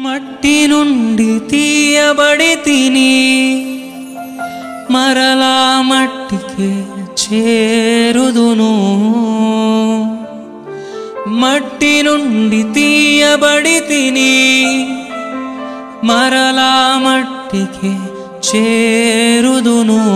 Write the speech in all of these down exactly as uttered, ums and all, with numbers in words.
మట్టి నుండి తీయబడి తిని మరలా మట్టికే చేరుదును. మట్టి నుండి తీయబడి తిని మరలా మట్టికే చేరుదును.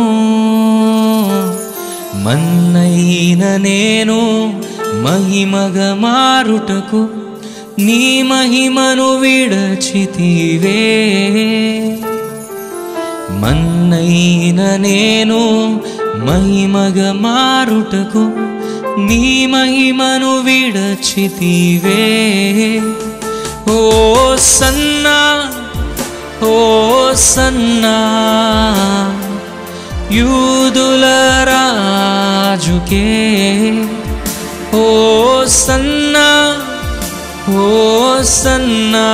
మన్నైన నేను మహిమగా మారుటకు నీ మహిమను విడచితివే. మన్నైన నేను మహిమగా మారుటకు నీ మహిమను విడచితివే. ఓ సన్నా ఓ సన్నా యూదుల రాజుకే. ఓ సన్నా ఓ సన్నా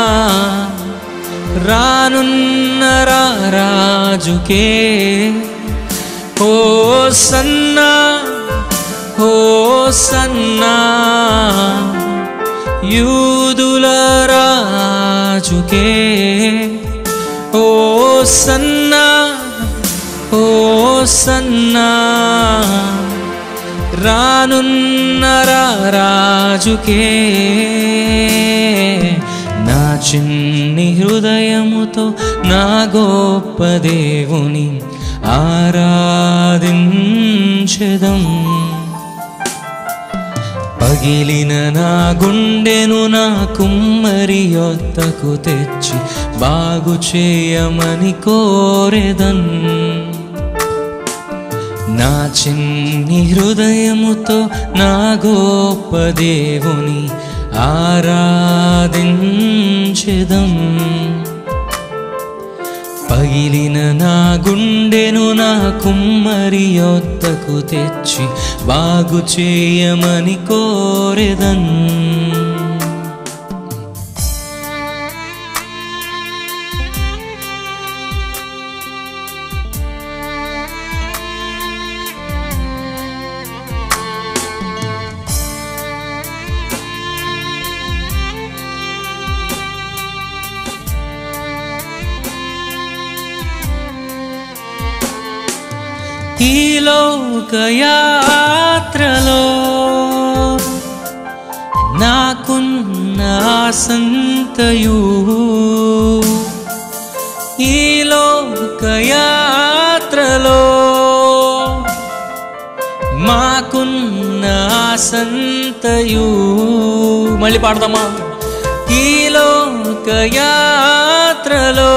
రానున్న రాజుకే. ఓ సన్నా ఓ సన్నా యూదుల రాజుకే. ఓ సన్నా ఓ సన్నా రానున్న రాజుకే. నా చిన్ని హృదయముతో నా గొప్ప దేవుని ఆరాధించెదం. పగిలిన నా గుండెను నా కుమ్మరి యొద్దకు తెచ్చి బాగు చేయమని కోరెదన్. నా చిన్ని హృదయముతో నా గొప్ప దేవుని ఆరాధించెదం. పగిలిన నా గుండెను నా కుమ్మరి యొద్దకు తెచ్చి బాగు చేయమని కోరెదన్. ఈ లోకయాత్రలో నాకున్న ఆసంతయు, ఈ లోకయాత్రలో మాకున్న ఆసంతయు. మళ్ళీ పాడదామా? ఈ లోకయాత్రలో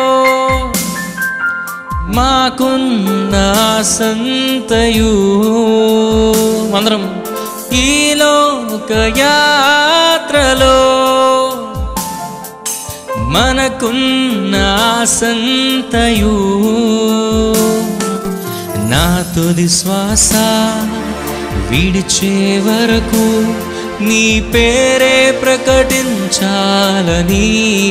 మాకున్న ఆసంతయు. అందరం ఈ లోకయాత్రలో మనకున్న ఆసంతయు. నా తుది శ్వాస విడిచే వరకు నీ పేరే ప్రకటించాలని.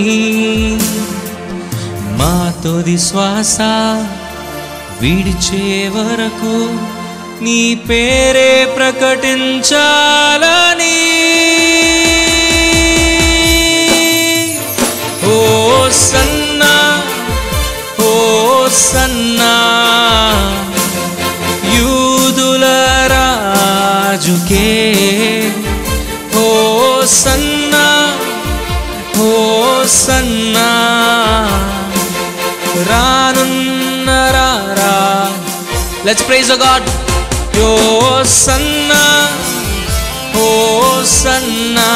మా తుది శ్వాస విడిచే వరకు నీ పేరే ప్రకటించాలని. ఓ సన్నా ఓ సన్నా యూదుల రాజుకే. ఓ సన్నా ఓ సన్నా రానున్న రా. Let's praise the God. ఓ సన్నా ఓ సన్నా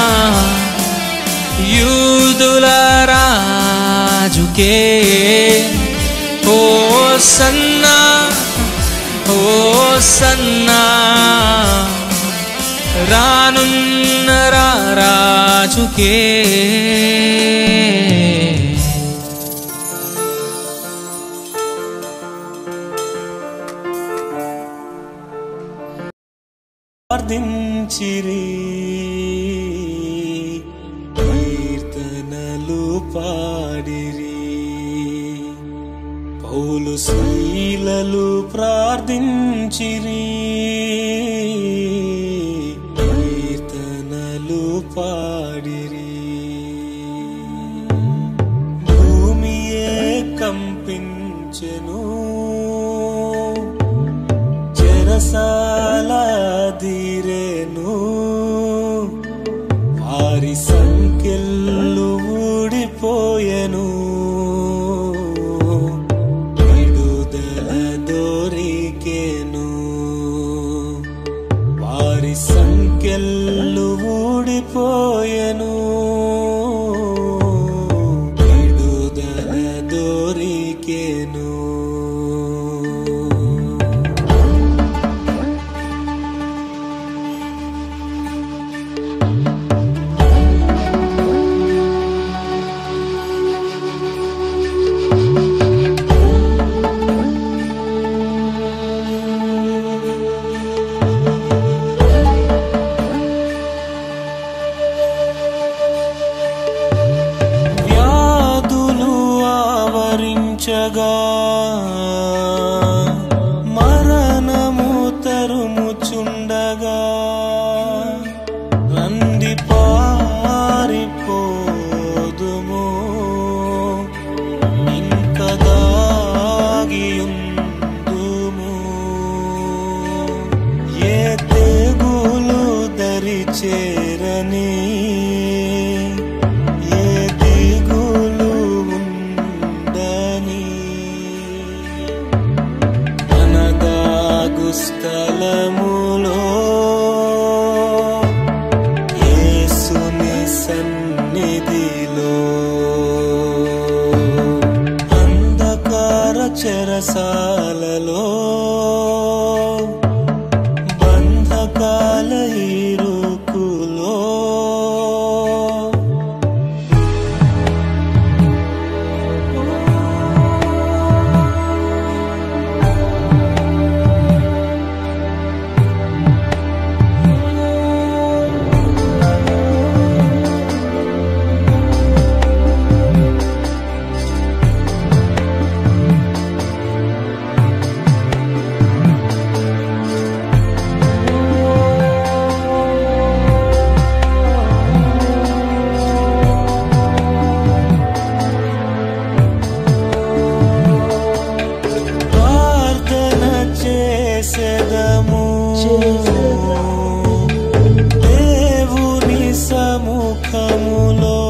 యూదుల రాజుకే. ఓ సన్నా ఓ సన్నా రానున్న రాజుకే. ప్రార్థించిరి కీర్తనలు పాడిరి. పౌలు శీలలు ప్రార్థించిరి కీర్తనలు పాడిరి. కంపించెను, చెరసాల దీరెను, వారి సంకెళ్ళు ఊడిపోయెను, విడుదల దొరికెను. వారి సంకెళ్ళు ఊడిపోయెను, విడుదల దొరికెను. ఆవరించగా మరణము తరుముచుండగా, రండి పారిపోదుము, ఇంక దాగియుందుము. ఏ తెగులు దరి చేరని, ఏ దిగులు స్థలములో యేసుని సన్నిధిలో, అంధకార చెరసాలలో బంధకాల ఇరుకులో, చేసెదము దేవుని సముఖములో.